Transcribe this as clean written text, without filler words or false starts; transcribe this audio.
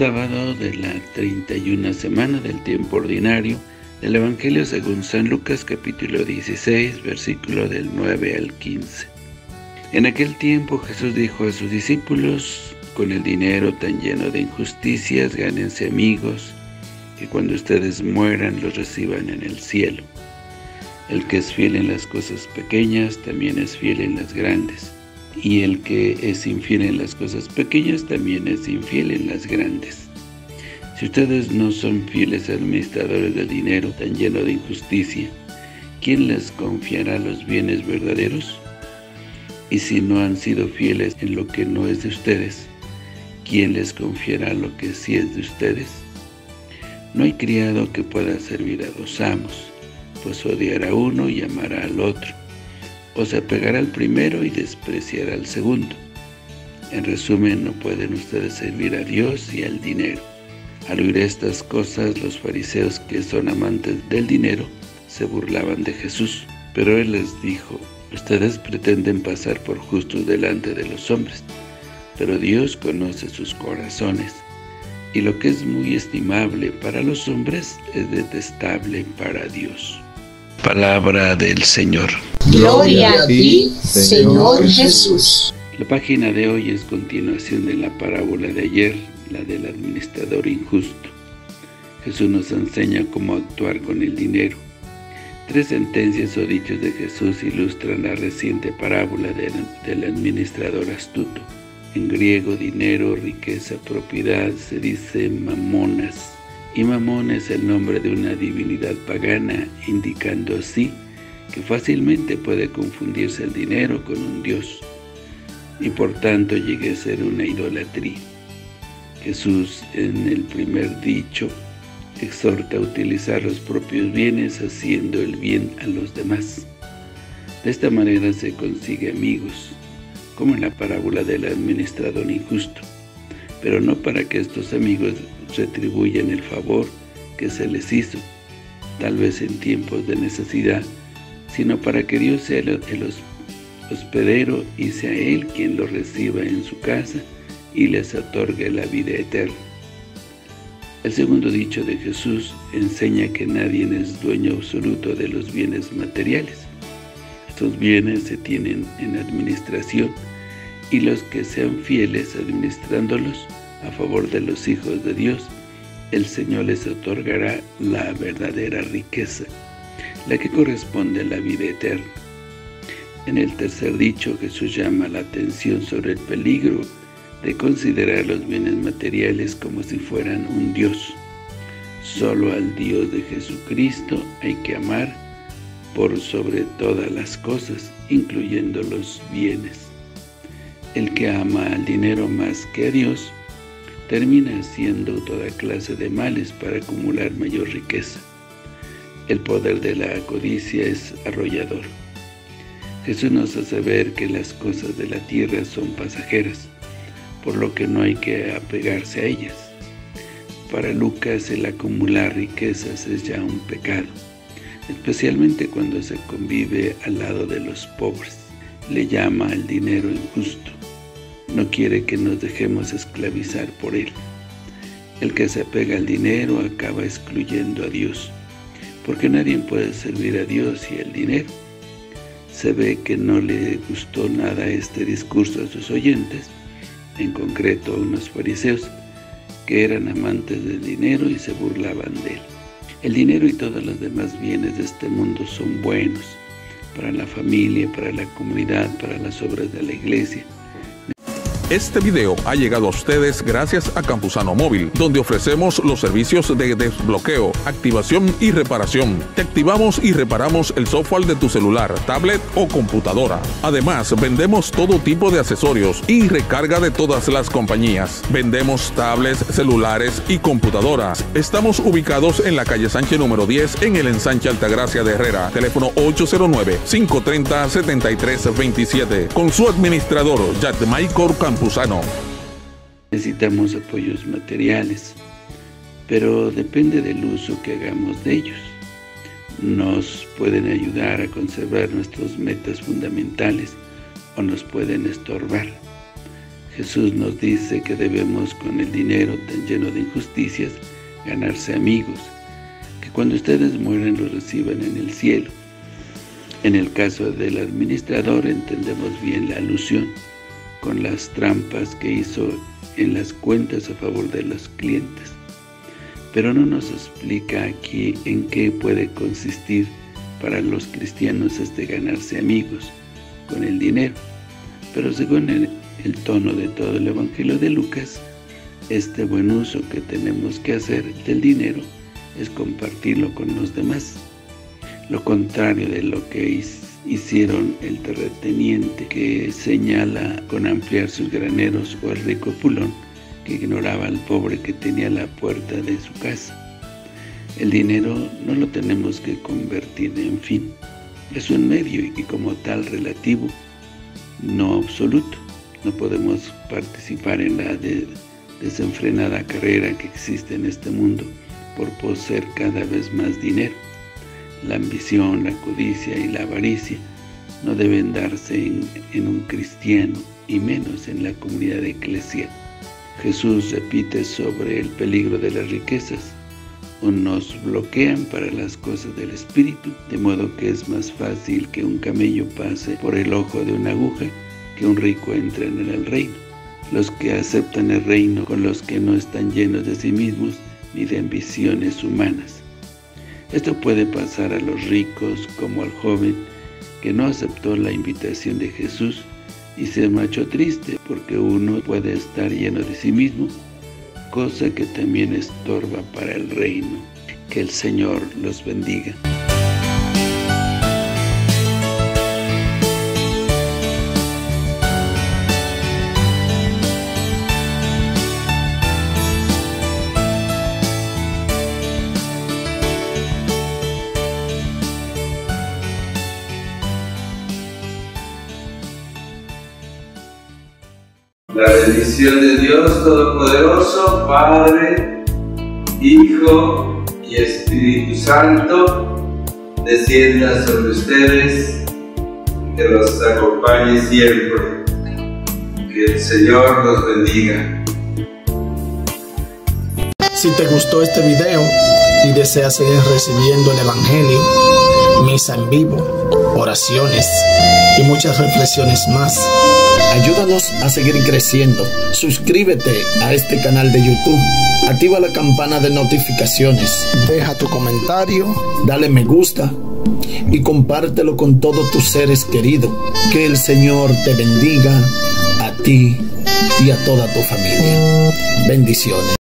Sábado de la 31 semana del tiempo ordinario del Evangelio según San Lucas, capítulo 16, versículo del 9 al 15. En aquel tiempo Jesús dijo a sus discípulos: con el dinero tan lleno de injusticias, gánense amigos, que cuando ustedes mueran los reciban en el cielo. El que es fiel en las cosas pequeñas, también es fiel en las grandes. Y el que es infiel en las cosas pequeñas, también es infiel en las grandes. Si ustedes no son fieles administradores del dinero tan lleno de injusticia, ¿quién les confiará los bienes verdaderos? Y si no han sido fieles en lo que no es de ustedes, ¿quién les confiará lo que sí es de ustedes? No hay criado que pueda servir a dos amos, pues odiará a uno y amará al otro, o se apegará al primero y despreciará al segundo. En resumen, no pueden ustedes servir a Dios y al dinero. Al oír estas cosas, los fariseos, que son amantes del dinero, se burlaban de Jesús. Pero Él les dijo: ustedes pretenden pasar por justos delante de los hombres, pero Dios conoce sus corazones, y lo que es muy estimable para los hombres es detestable para Dios. Palabra del Señor. Gloria a ti, Señor Jesús. La página de hoy es continuación de la parábola de ayer, la del administrador injusto. Jesús nos enseña cómo actuar con el dinero. 3 sentencias o dichos de Jesús ilustran la reciente parábola del administrador astuto. En griego, dinero, riqueza, propiedad, se dice mamonas. Y Mamón es el nombre de una divinidad pagana, indicando así que fácilmente puede confundirse el dinero con un dios, y por tanto llegue a ser una idolatría. Jesús, en el primer dicho, exhorta a utilizar los propios bienes haciendo el bien a los demás. De esta manera se consigue amigos, como en la parábola del administrador injusto, pero no para que estos amigos retribuyan el favor que se les hizo, tal vez en tiempos de necesidad, sino para que Dios sea el hospedero y sea Él quien los reciba en su casa y les otorgue la vida eterna. El segundo dicho de Jesús enseña que nadie es dueño absoluto de los bienes materiales. Estos bienes se tienen en administración, y los que sean fieles administrándolos a favor de los hijos de Dios, el Señor les otorgará la verdadera riqueza, la que corresponde a la vida eterna. En el tercer dicho, Jesús llama la atención sobre el peligro de considerar los bienes materiales como si fueran un Dios. Solo al Dios de Jesucristo hay que amar por sobre todas las cosas, incluyendo los bienes. El que ama al dinero más que a Dios, termina haciendo toda clase de males para acumular mayor riqueza. El poder de la codicia es arrollador. Jesús nos hace ver que las cosas de la tierra son pasajeras, por lo que no hay que apegarse a ellas. Para Lucas, el acumular riquezas es ya un pecado, especialmente cuando se convive al lado de los pobres. Le llama al dinero injusto. No quiere que nos dejemos esclavizar por él. El que se apega al dinero acaba excluyendo a Dios, porque nadie puede servir a Dios y al dinero. Se ve que no le gustó nada este discurso a sus oyentes, en concreto a unos fariseos, que eran amantes del dinero y se burlaban de él. El dinero y todos los demás bienes de este mundo son buenos, para la familia, para la comunidad, para las obras de la iglesia. Este video ha llegado a ustedes gracias a Campusano Móvil, donde ofrecemos los servicios de desbloqueo, activación y reparación. Te activamos y reparamos el software de tu celular, tablet o computadora. Además, vendemos todo tipo de accesorios y recarga de todas las compañías. Vendemos tablets, celulares y computadoras. Estamos ubicados en la calle Sánchez número 10 en el ensanche Altagracia de Herrera. Teléfono 809-530-7327. Con su administrador, Yadmaicor Campusano. Necesitamos apoyos materiales, pero depende del uso que hagamos de ellos. Nos pueden ayudar a conservar nuestras metas fundamentales o nos pueden estorbar. Jesús nos dice que debemos, con el dinero tan lleno de injusticias, ganarse amigos, que cuando ustedes mueran los reciban en el cielo. En el caso del administrador entendemos bien la alusión, con las trampas que hizo en las cuentas a favor de los clientes. Pero no nos explica aquí en qué puede consistir para los cristianos ganarse amigos con el dinero. Pero según el tono de todo el Evangelio de Lucas, este buen uso que tenemos que hacer del dinero es compartirlo con los demás. Lo contrario de lo que hicieron el terrateniente, que señala con ampliar sus graneros, o el rico Pulón, que ignoraba al pobre que tenía la puerta de su casa. El dinero no lo tenemos que convertir en fin. Es un medio y como tal relativo, no absoluto. No podemos participar en la desenfrenada carrera que existe en este mundo por poseer cada vez más dinero. La ambición, la codicia y la avaricia no deben darse en un cristiano, y menos en la comunidad eclesial. Jesús repite sobre el peligro de las riquezas: o nos bloquean para las cosas del espíritu, de modo que es más fácil que un camello pase por el ojo de una aguja que un rico entre en el reino. Los que aceptan el reino con los que no están llenos de sí mismos ni de ambiciones humanas. Esto puede pasar a los ricos como al joven que no aceptó la invitación de Jesús y se marchó triste, porque uno puede estar lleno de sí mismo, cosa que también estorba para el reino. Que el Señor los bendiga. La bendición de Dios Todopoderoso, Padre, Hijo y Espíritu Santo, descienda sobre ustedes, que los acompañe siempre. Que el Señor los bendiga. Si te gustó este video y deseas seguir recibiendo el Evangelio, misa en vivo, oraciones y muchas reflexiones más, ayúdanos a seguir creciendo. Suscríbete a este canal de YouTube, activa la campana de notificaciones, deja tu comentario, dale me gusta y compártelo con todos tus seres queridos. Que el Señor te bendiga a ti y a toda tu familia. Bendiciones.